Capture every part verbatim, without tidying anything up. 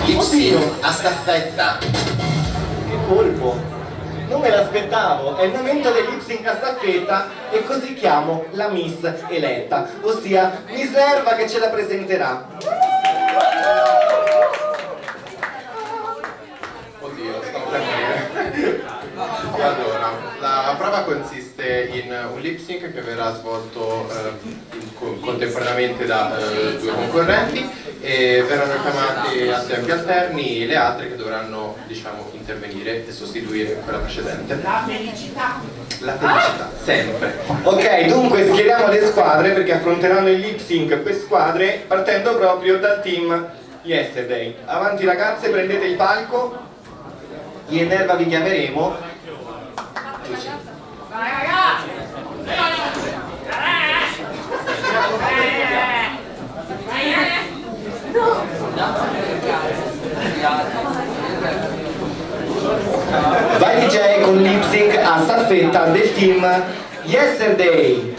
Lip sync a staffetta. Che colpo! Non me l'aspettavo, è il momento del lip sync a staffetta e così chiamo la Miss eletta, ossia Miss Nerva che ce la presenterà. Oddio, sto per morire. Allora, la prova consiste in un lip sync che verrà svolto eh, in, co contemporaneamente da eh, due concorrenti e verranno chiamate a tempi alterni le altre che dovranno, diciamo, intervenire e sostituire quella precedente. La felicità! La felicità, sempre. Ok, dunque schieriamo le squadre perché affronteranno il lip sync per squadre partendo proprio dal team Yesterday. Avanti ragazze, prendete il palco, io e Nerva vi chiameremo. Vai ragazzi! Vai D J con lip sync a staffetta del team Yesterday.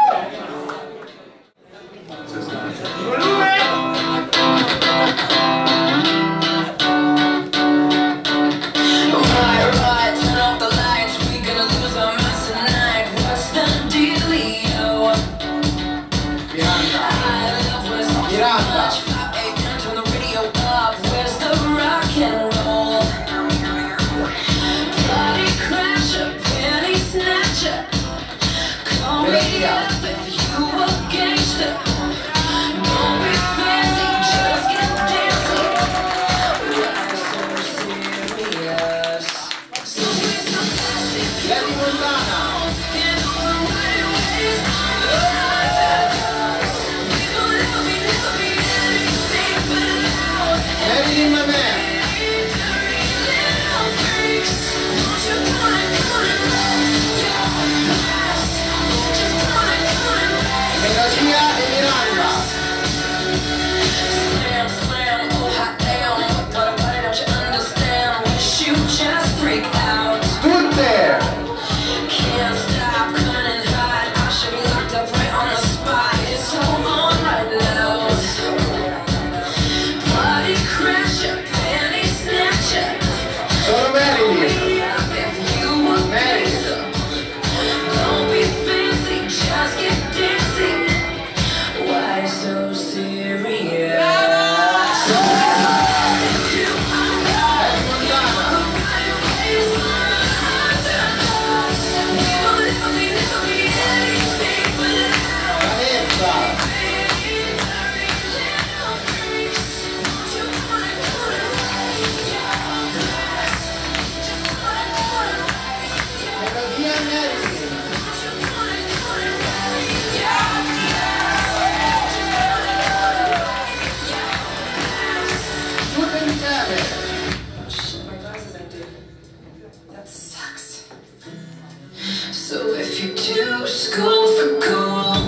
So if you do school for cool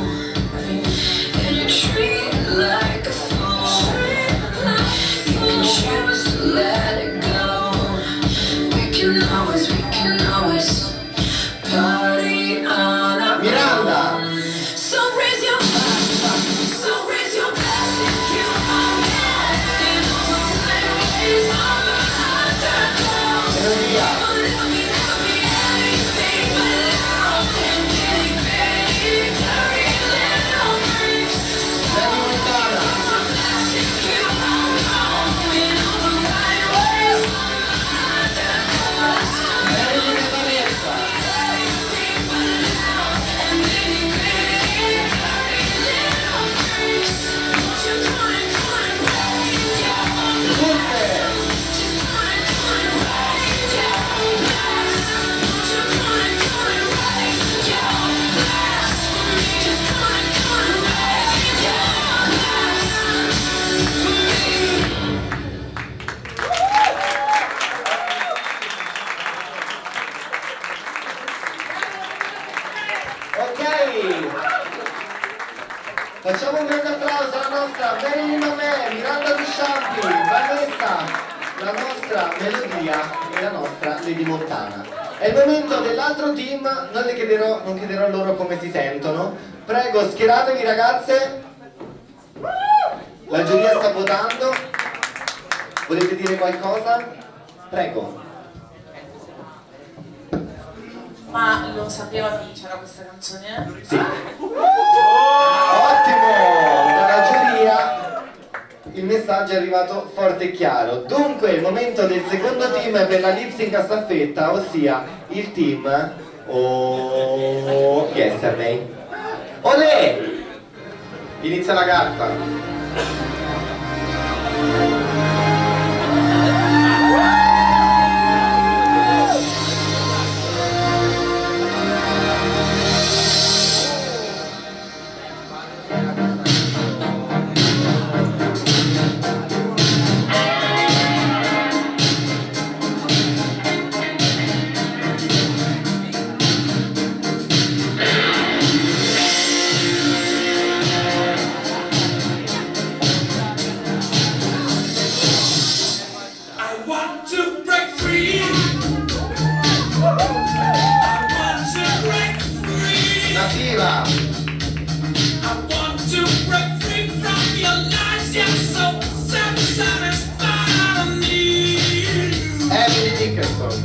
and you treat it like a fool, you can choose to let it go. We can always, we can always party on our own. So raise your glass, so raise your glass if you own it. In all the right ways, all the undertones. It'll be, it'll be anything but love and getting paid. Dirty little freaks. Raise your glass if you own it. In all the right ways, all the undertones. Anything but love and getting paid. Dirty little freaks. What you doing, doing, raise your glass. Just doing, doing, raise your glass. What you doing, doing, raise your glass. Just doing, doing, raise your glass. For me. Ok, facciamo un grande applauso alla nostra Marilyn Mamè, Miranda Dusciampi, Vanessa, la nostra melodia e la nostra Lady Montana. È il momento dell'altro team, non le chiederò, non chiederò loro come si sentono. Prego, schieratevi ragazze. La giuria sta votando. Volete dire qualcosa? Prego. Ma lo sapeva chi c'era questa canzone? Sì. Ottimo! Dalla giuria il messaggio è arrivato forte e chiaro. Dunque il momento del secondo team per la lip sync a staffetta, ossia il team Oh Yesterday. Olè! Inizia la carta. Nativa! Emily Dickinson.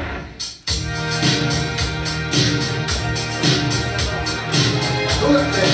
Tutte!